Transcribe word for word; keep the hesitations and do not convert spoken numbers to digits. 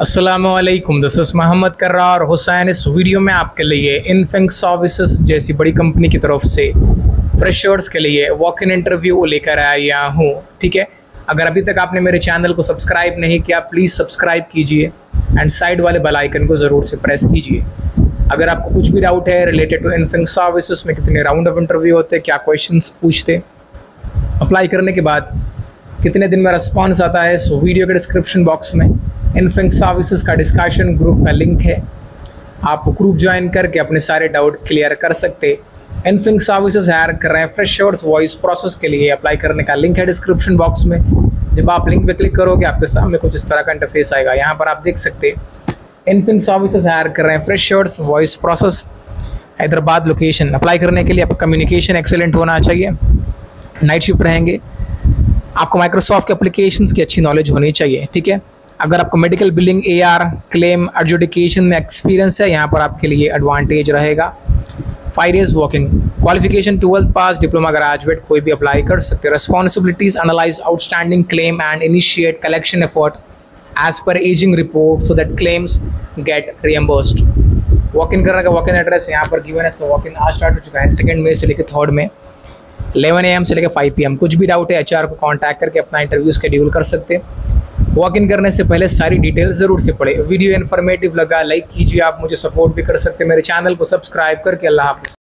अस्सलामुअलैकुम, this is Mohammad Karrar Hussain. इस video में आपके लिए इनफिंक सर्विसेज जैसी बड़ी कंपनी की तरफ से फ्रेशर्स के लिए वॉक इन इंटरव्यू लेकर आया हूँ। ठीक है, अगर अभी तक आपने मेरे चैनल को सब्सक्राइब नहीं किया प्लीज़ सब्सक्राइब कीजिए एंड साइड वाले बेल आइकन को ज़रूर से प्रेस कीजिए। अगर आपको कुछ भी डाउट है रिलेटेड टू इनफिंक सर्विसेज में कितने राउंड ऑफ इंटरव्यू होते हैं, क्या क्वेश्चंस पूछते, अप्लाई करने के बाद कितने दिन में रिस्पॉन्स आता है, सो वीडियो के डिस्क्रिप्शन बॉक्स में इनफिंक सर्विसेज का डिस्कशन ग्रुप का लिंक है। आप ग्रुप ज्वाइन करके अपने सारे डाउट क्लियर कर सकते। इनफिंक सर्विसेज हायर कर रहे हैं फ्रेशर्स वॉइस प्रोसेस के लिए। अप्लाई करने का लिंक है डिस्क्रिप्शन बॉक्स में। जब आप लिंक पे क्लिक करोगे आपके सामने कुछ इस तरह का इंटरफेस आएगा। यहाँ पर आप देख सकते इनफिंक सर्विसेज हायर कर रहे हैं freshers voice process, Hyderabad location. Apply करने के लिए आपका कम्युनिकेशन एक्सेलेंट होना चाहिए, नाइट शिफ्ट रहेंगे, आपको माइक्रोसॉफ्ट के एप्लीकेशंस की अच्छी नॉलेज होनी चाहिए। ठीक है, अगर आपको medical billing, A R, claim, adjudication में एक्सपीरियंस है, यहाँ पर आपके लिए एडवांटेज रहेगा। Five years working, qualification twelfth pass, diploma graduate कोई भी अप्लाई कर सकते हैं। Responsibilities, analyze outstanding claim and initiate collection effort as per aging report so that claims get reimbursed. Walk in करने का वॉक इन एड्रेस यहाँ पर given है। इसका वॉक इन आज स्टार्ट हो चुका है, सेकेंड में से लेकर थर्ड में इलेवन ए एम से लेकर फाइव पी एम। कुछ भी डाउट है एच आर को कॉन्टैक्ट करके अपना इंटरव्यू शेड्यूल कर सकते हैं। वॉक इन करने से पहले सारी डिटेल्स ज़रूर से पढ़े। वीडियो इन्फॉर्मेटिव लगा लाइक कीजिए, आप मुझे सपोर्ट भी कर सकते हैं मेरे चैनल को सब्सक्राइब करके। अल्लाह हाफ़िज़।